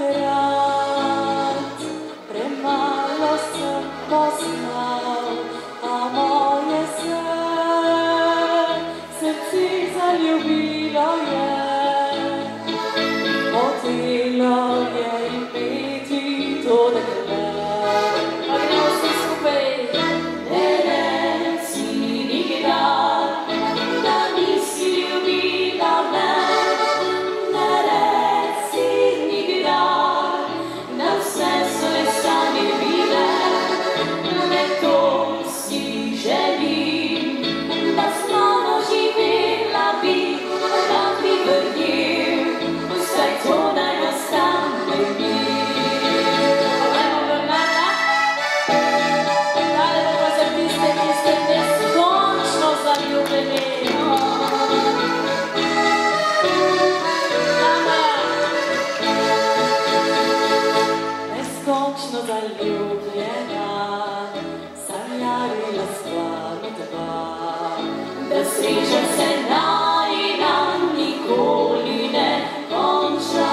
rad, premalo sem poznal, a moje srce zaljubilo je, hotelo je imeti to dekle. Pa gremo vsi skupaj. Ne reci nikdar, da nisi ljubila me, ne reci nikdar, da vse so le sami bile, le to si želim, da z mano živela bi, da bi verjel, vsaj to naj ostane mi. Poglejmo Bernarda. Tale bo pa za tiste, ki ste neskončno zaljubljeni. Neskončno zaljubljena, sanjarila sva midva, da sreča se najina nikoli ne konča.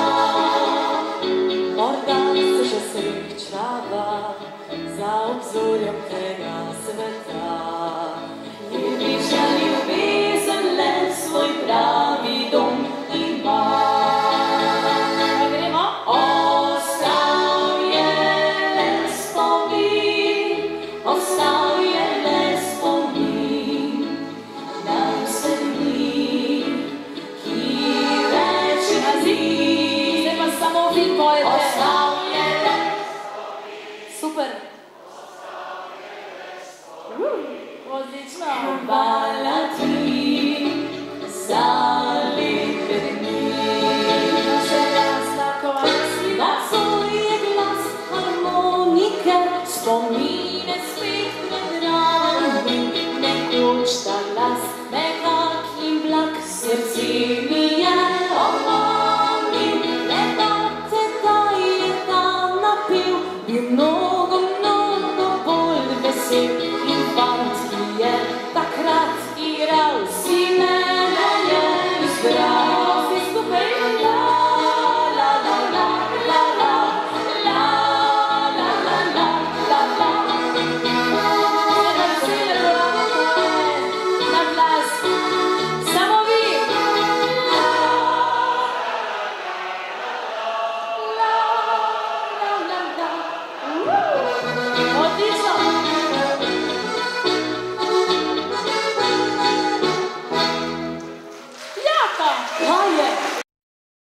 Morda se še srečava za obzorjem tega sveta, ljubiša ljubezen le svoj pravi dom ima. Pa gremo. Ostal je le spomin, ostal je le spomin, nam se dni, ki več ne zi. Zdaj pa samo vi pojete. Ostal je le spomin. Super. Odlično. Hvala ti za